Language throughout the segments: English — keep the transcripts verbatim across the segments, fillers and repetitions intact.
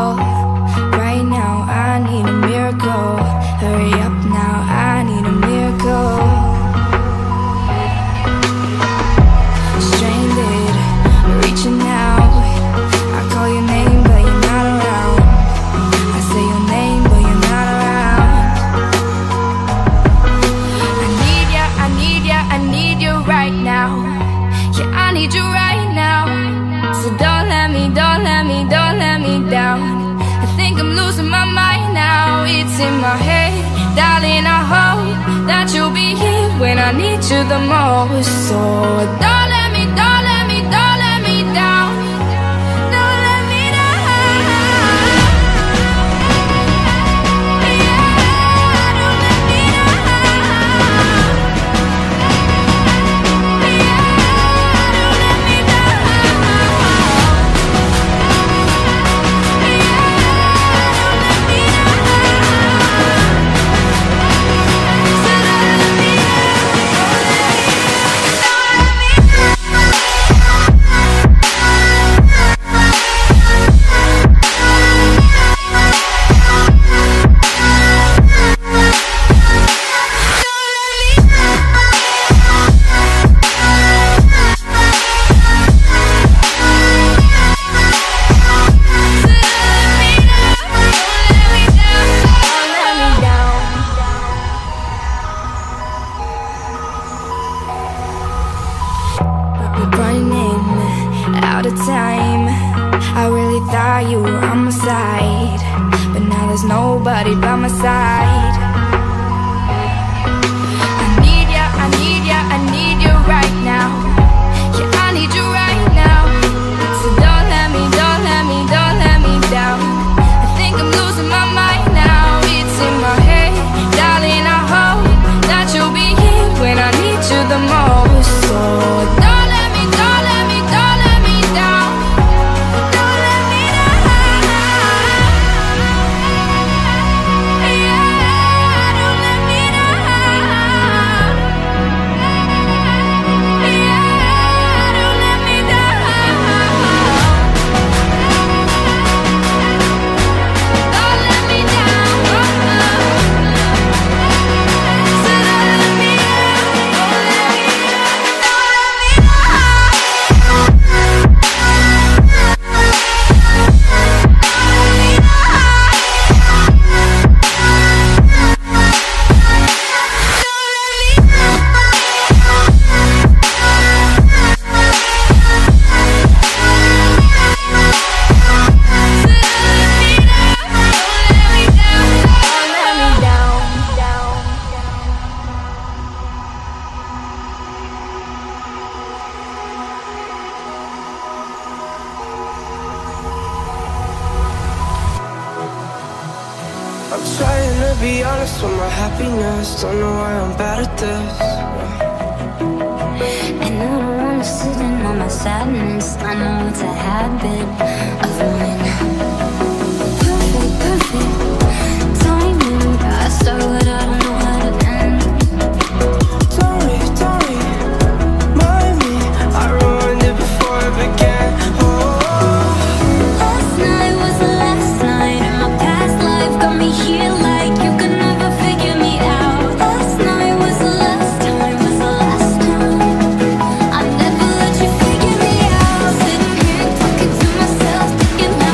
miracle. Right now I need a miracle. Hurry up now, I need a miracle. Stranded, reaching out. I call your name but you're not around. I say your name but you're not around. I need ya, I need ya, I need you right now. Yeah, I need you right now. So don't let me, don't let me, don't let me down. I think I'm losing my mind now. It's in my head, darling, I hope that you'll be here when I need you the most. So don't let me, don't let me, don't let me down. Don't let me down. Yeah, don't let me down. Yeah, don't let me down. Running out of time. I really thought you were on my side, but now there's nobody by my side. I need ya, I need ya, I need you right now. Yeah, I need you right now. So don't let me, don't let me, don't let me down. I think I'm losing my mind now. It's in my head, darling, I hope that you'll be here when I need you the most. So don't I'm trying to be honest with my happiness. Don't know why I'm bad at this. And I don't wanna sit in on my sadness. I know it's a habit of mine. Perfect, perfect timing. I start what I don't know how to end. Sorry, sorry, mind me. I ruined it before it began. Oh, Last night was the last night, and my past life got me here like you could never figure me out. Last night was the last time, was the last time. I never let you figure me out. Sitting here talking to myself, thinking how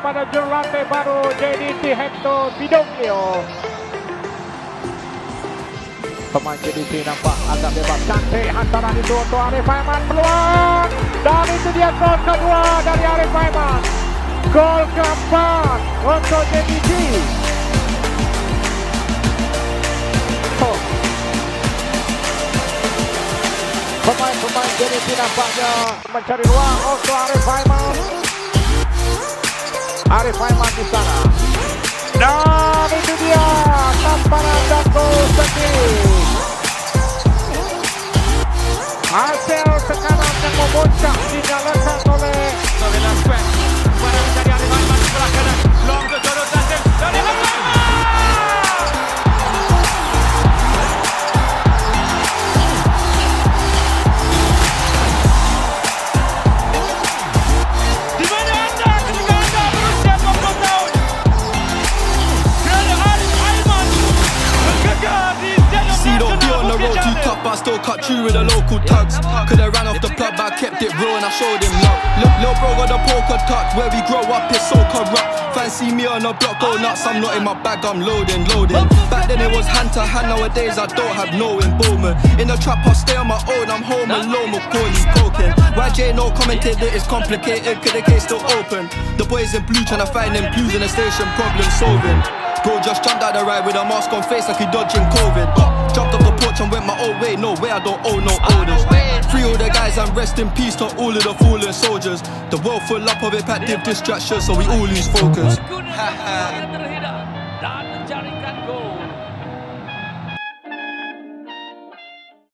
pada jurulatih baru J D T Hector Bidonglio. Pemain J D T nampak agak bebas, cantik hantaran itu untuk Arif Aiman, peluang, dan itu dia gol kedua dari Arif Aiman. Gol keempat untuk J D T. Oh. Pemain-pemain J D T nampaknya mencari ruang untuk Arif Aiman. Arif Aiman di sana. Dan itu dia tamparan dan gol sendiri. Hasil sekarang yang memuncak dinyalakan oleh Novela Square. Pada mencari Arif Aiman di sebelah kanan. Long ke Jordan Tassim dari Arif Aiman. Di mana anda ketika anda berusia dua puluh tahun? Kerana Arif Aiman bergegar di stadium nasional Bukit Jalil. Tough, but I still cut through with the local tugs. Could've ran off the plug, but I kept it real and I showed him love. Lil', lil' bro got the polka touch. Where we grow up is so corrupt. Fancy me on the block, go nuts. I'm not in my bag, I'm loading, loading. Back then it was hand to hand. Nowadays I don't have no involvement. In the trap I stay on my own. I'm home alone, Macaulay poking. Y J no commented that it's complicated, cause the case still open. The boys in blue tryna find them clues in the station, problem solving. Bro just jumped out the ride with a mask on face like he dodging COVID. Jumped off the porch and went my own way. No way, I don't owe no orders. Free all the guys and rest in peace to all of the fallen soldiers. The world full up of impactive distractions, so we all lose focus.